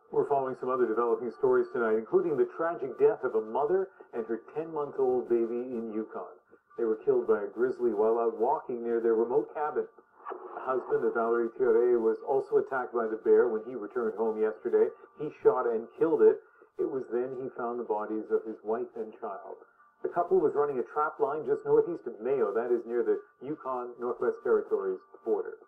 We're following some other developing stories tonight, including the tragic death of a mother and her 10-month-old baby in Yukon. They were killed by a grizzly while out walking near their remote cabin. The husband of Valerie Thierry was also attacked by the bear when he returned home yesterday. He shot and killed it. It was then he found the bodies of his wife and child. The couple was running a trap line just northeast of Mayo, that is near the Yukon Northwest Territories border.